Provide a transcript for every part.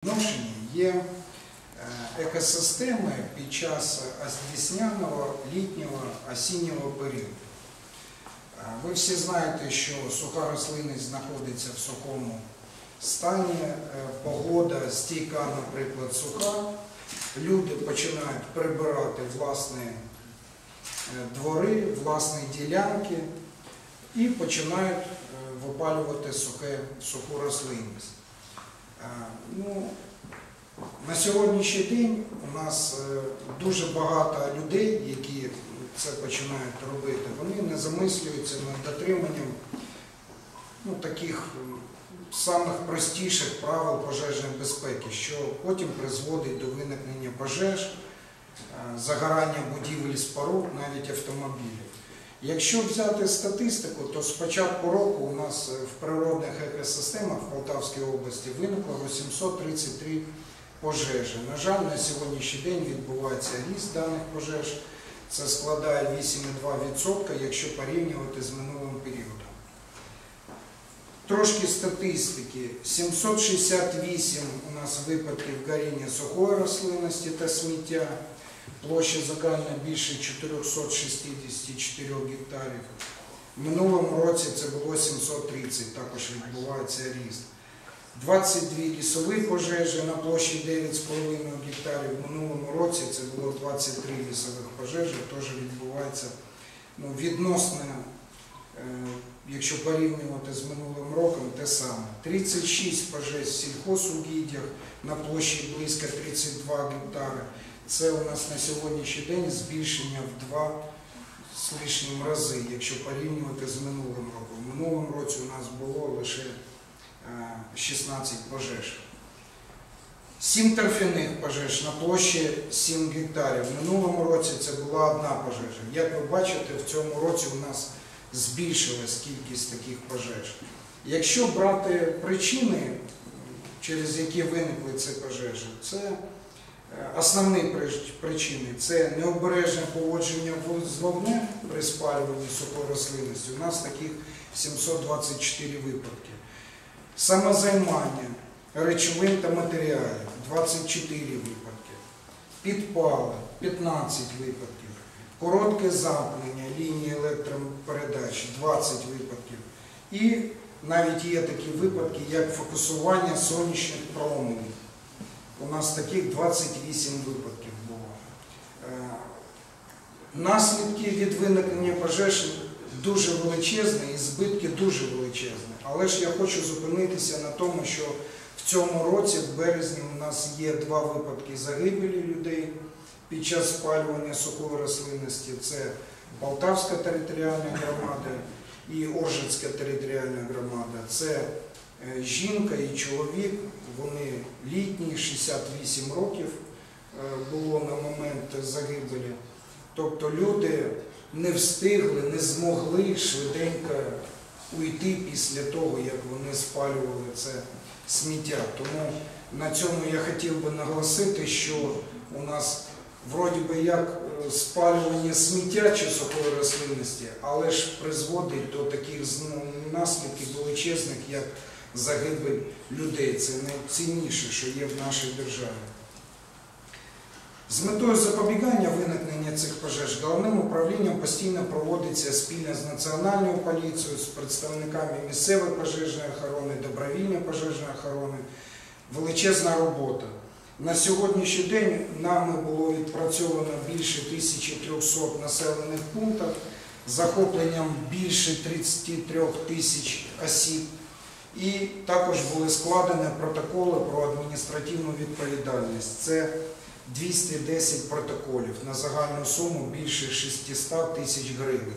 відношенні є екосистеми під час весняного, літнього, осіннього періоду. Ви всі знаєте, що суха рослинність знаходиться в сухому стані, погода стійка, наприклад, суха, люди починають прибирати власні двори, власні ділянки і починають випалювати суху рослинність. На сьогоднішній день у нас дуже багато людей, які це починають робити, вони не замислюються над дотриманням таких самих простіших правил пожежної безпеки, що потім призводить до виникнення пожеж, загорання будівель, споруд, навіть автомобілів. Якщо взяти статистику, то з початку року у нас в природних екосистемах в Полтавській області виникло 833 пожежі. На жаль, на сьогоднішній день відбувається ріст даних пожеж. Це складає 8,2%, якщо порівнювати з минулим періодом. Трошки статистики. 768 у нас випадків горіння сухої рослинності та сміття. Площа загальна більше 464 гектарів. В минулому році це було 730, також відбувається ріст. 22 лісові пожежі на площі 9,5 гектарів. В минулому році це було 23 лісових пожежі, теж відбувається відносно, якщо порівнювати з минулим роком, те саме. 36 пожеж в сільхозугіддях на площі близько 32 гектари. Це у нас на сьогоднішній день збільшення в 2 з лишнім рази, якщо порівнювати з минулим роком. В минулому році у нас було лише 16 пожеж. 7 торфяних пожеж на площі 7 гектарів. В минулому році це була 1 пожежа. Як ви бачите, в цьому році у нас збільшилась кількість таких пожеж. Якщо брати причини, через які виникли ці пожежі, це основні причини. Це необережне поводження з вогнем при спалюванні сухої рослинності. У нас таких 724 випадки. Самозаймання речовин та матеріалів – 24 випадки. Підпали – 15 випадків. Коротке замкнення лінії електропередач – 20 випадків. І навіть є такі випадки, як фокусування сонячних променів. У нас таких 28 випадків було. Наслідки від виникнення пожеж дуже величезні і збитки дуже величезні. Але ж я хочу зупинитися на тому, що в цьому році, в березні, у нас є 2 випадки загибелі людей під час спалювання сухої рослинності. Це Полтавська територіальна громада і Оржицька територіальна громада. Це жінка і чоловік, вони літні, 68 років було на момент загибелі. Тобто люди не встигли, не змогли швиденько уйти після того, як вони спалювали це сміття. Тому на цьому я хотів би наголосити, що у нас вроді би як спалювання сміття чи сухої рослинності, але ж призводить до таких наслідків величезних, як загибель людей. Це найцінніше, що є в нашій державі. З метою запобігання виникнення цих пожеж головним управлінням постійно проводиться спільно з Національною поліцією, з представниками місцевої пожежної охорони, добровільної пожежної охорони. Величезна робота. На сьогоднішній день нами було відпрацьовано більше 1300 населених пунктів, з захопленням більше 33 тисяч осіб. І також були складені протоколи про адміністративну відповідальність. Це 210 протоколів на загальну суму більше 600 тисяч гривень.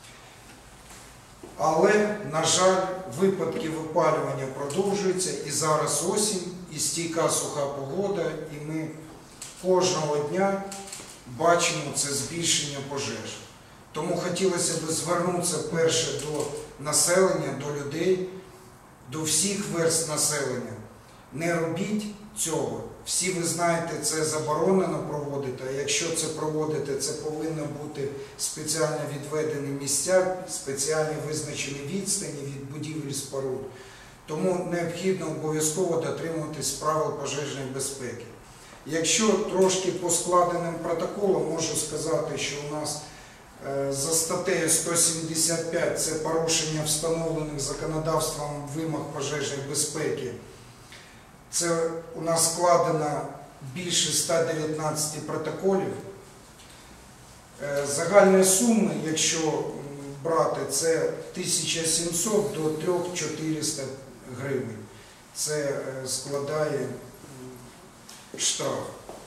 Але, на жаль, випадки випалювання продовжуються, і зараз осінь, і стійка суха погода, і ми кожного дня бачимо це збільшення пожеж. Тому хотілося б звернутися перше до населення, до людей, до всіх верств населення. Не робіть цього. Всі ви знаєте, це заборонено проводити, а якщо це проводити, це повинно бути спеціально відведені місця, спеціально визначені відстані від будівель споруд. Тому необхідно обов'язково дотримуватись правил пожежної безпеки. Якщо трошки по складеним протоколам, можу сказати, що у нас за статтею 175 це порушення встановлених законодавством вимог пожежної безпеки. Це у нас складено більше 119 протоколів. Загальні суми, якщо брати, це 1700 до 3400 гривень. Це складає штраф.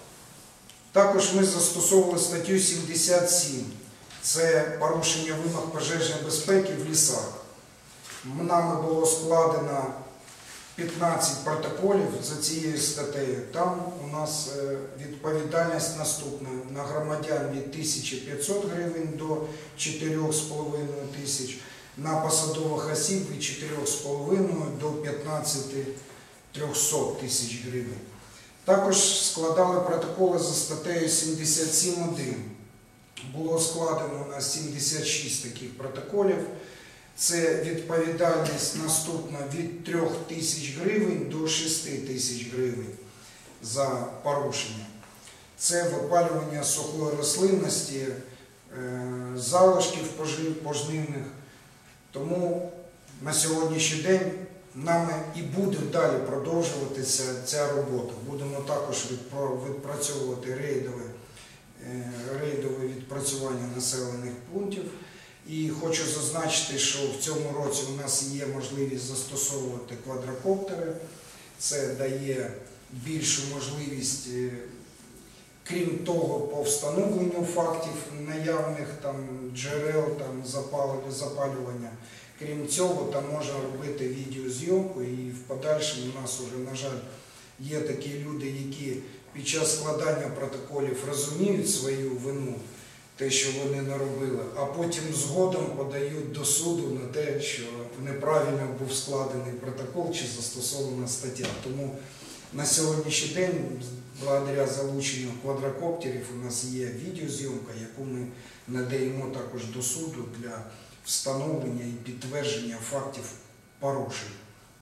Також ми застосовували статтю 77. Це порушення вимог пожежної безпеки в лісах. Нами було складено 15 протоколів за цією статтею. Там у нас відповідальність наступна. На громадян від 1500 гривень до 4500, на посадових осіб від 4,5 до 15-300 тисяч гривень. Також складали протоколи за статтею 77.1. Було складено у нас 76 таких протоколів. Це відповідальність наступна від 3000 гривень до 6000 гривень за порушення. Це випалювання сухої рослинності, залишків пожнивних. Тому на сьогоднішній день нами і буде далі продовжуватися ця робота. Будемо також відпрацьовувати рейдове відпрацювання населених пунктів. І хочу зазначити, що в цьому році у нас є можливість застосовувати квадрокоптери. Це дає більшу можливість, крім того, по встановленню фактів наявних джерел запалювання. Крім цього, там можна робити відеозйомку, і в подальшому у нас вже, на жаль, є такі люди, які під час складання протоколів розуміють свою вину, те, що вони наробили, а потім згодом подають до суду на те, що неправильно був складений протокол чи застосована стаття. Тому на сьогоднішній день, благодаря залученню квадрокоптерів, у нас є відеозйомка, яку ми надаємо також до суду для встановлення і підтвердження фактів порушень.